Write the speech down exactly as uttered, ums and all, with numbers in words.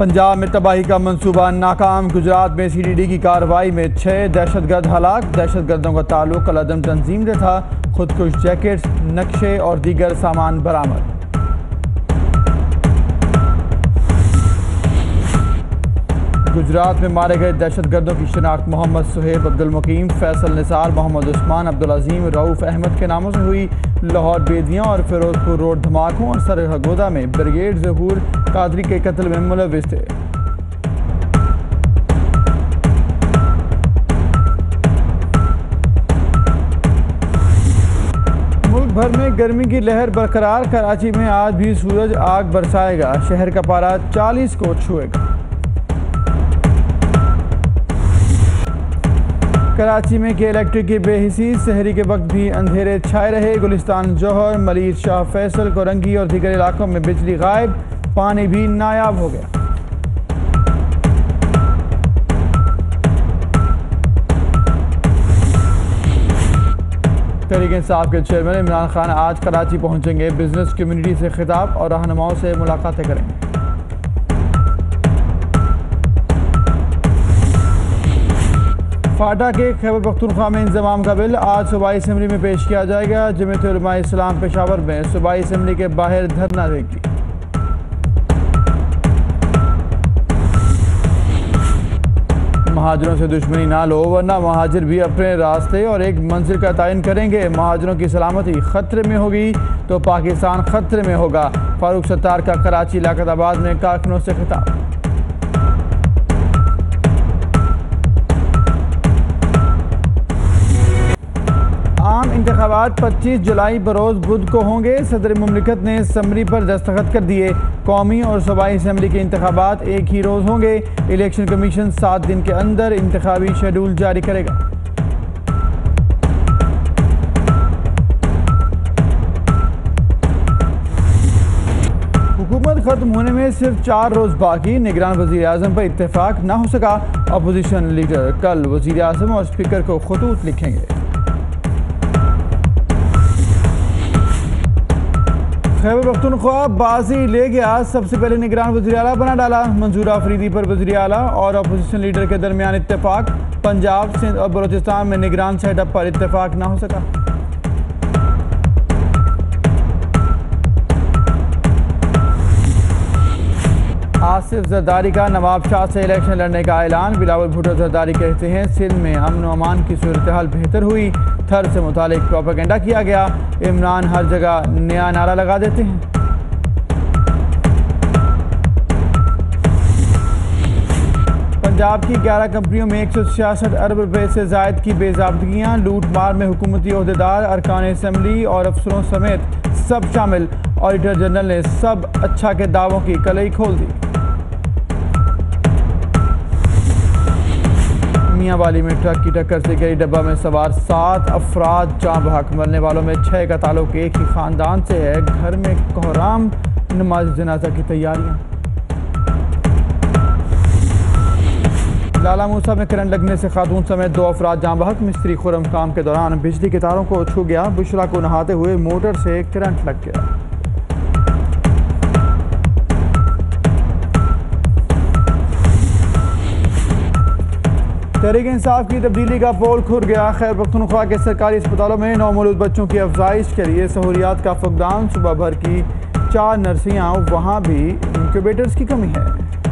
पंजाब में तबाही का मंसूबा नाकाम। गुजरात में सी डी डी की कार्रवाई में छह दहशतगर्द हलाक। दहशतगर्दों का ताल्लुक कलअदम तंजीम से था। खुदकुश जैकेट्स, नक्शे और दीगर सामान बरामद। गुजरात में मारे गए दहशतगर्दों की शिनाख्त मोहम्मद सुहेब, अब्दुल मुकीम, फैसल निसार, मोहम्मद उस्मान, अब्दुल अजीम, रऊफ अहमद के नामों से हुई। लाहौर बेदियाँ और फिरोजपुर रोड धमाकों और सरगोदा में ब्रिगेड ज़हूर कादरी के कत्ल में मुलविस थे। मुल्क भर में गर्मी की लहर बरकरार। कराची में आज भी सूरज आग बरसाएगा। शहर का पारा चालीस को छुएगा। कराची में के इलेक्ट्रिक की बेहिसी। शहरी के वक्त भी अंधेरे छाए रहे। गुलिस्तान जौहर, मलिर शाह फैसल, कोरंगी और दीगर इलाकों में बिजली गायब। पानी भी नायाब हो गया। तहरीक इंसाफ के चेयरमैन इमरान खान आज कराची पहुंचेंगे। बिजनेस कम्युनिटी से खिताब और रहनुमाओं से मुलाकातें करेंगे। फाटा के खैबर पख्तूनख्वा में इंजमाम का बिल आज सूबाई असम्बली में पेश किया जाएगा। जमीयत उलमा इस्लाम पेशावर में सूबाई असम्बली के बाहर धरना देगी। महाजरों से दुश्मनी ना लो वरना महाजिर भी अपने रास्ते और एक मंजिल का तयन करेंगे। महाजरों की सलामती खतरे में होगी तो पाकिस्तान खतरे में होगा। फारूक सत्तार का कराची लाकताबाद में कारकुनों से खिताब। आम इंतखाबात पच्चीस जुलाई बरोज बुध को होंगे। सदर मुमलिकत ने समरी पर दस्तखत कर दिए। कौमी और सूबाई असम्बली के इंतखाबात एक ही रोज़ होंगे। इलेक्शन कमीशन सात दिन के अंदर इंतखाबी शेड्यूल जारी करेगा। हुकूमत खत्म होने में सिर्फ चार रोज बाकी। निगरान वज़ीर आज़म पर इत्तेफाक ना हो सका। अपोजिशन लीडर कल वज़ीर आज़म और स्पीकर को खतूत लिखेंगे। खैबर पख्तूनख्वा बाजी ले गया। सबसे पहले निगरान वज़ीर आला बना डाला। मंजूर आफरीदी पर वज़ीर आला और अपोजिशन लीडर के दरमियान इत्तेफाक। पंजाब, सिंध और बलोचिस्तान में निगरान सेटअप पर इत्तेफाक ना हो सका। आसिफ जरदारी का नवाब शाह से इलेक्शन लड़ने का ऐलान। बिलावल भुट्टो जरदारी कहते हैं सिंध में अमन व अमान की सूरत हाल बेहतर हुई। थर से मुतालिक प्रोपेगेंडा किया गया। इमरान हर जगह नया नारा लगा देते हैं। पंजाब की ग्यारह कंपनियों में एक सौ छियासठ अरब रुपए से जायद की बेज़ाब्तगियाँ। लूट मार में हुकूमती ओहदेदार, अरकान असम्बली और अफसरों समेत सब शामिल। ऑडिटर जनरल ने सब अच्छा के दावों की कलई खोल दी। मियांवाली में ट्रक की टक्कर से कई डब्बा में सवार सात अफराद जाँ बहक। मरने वालों में छह का ताल्लुक एक ही खानदान से है। घर में कोहराम, नमाज जनाजा की तैयारियां। लाला मूसा में करंट लगने से खातून समेत दो अफराद जाँ बहक। मिस्त्री खुरम काम के दौरान बिजली के तारों को छू गया। बुशरा को नहाते हुए मोटर से करंट लग गया। तहरीक इंसाफ की तब्दीली का पोल खुल गया। खैबर पख्तूनख्वा के सरकारी अस्पतालों में नौमौलूद बच्चों की अफजाइश के लिए सहूलियात का फुकदान। सुबह भर की चार नर्सियाँ, वहाँ भी इंक्यूबेटर्स की कमी है।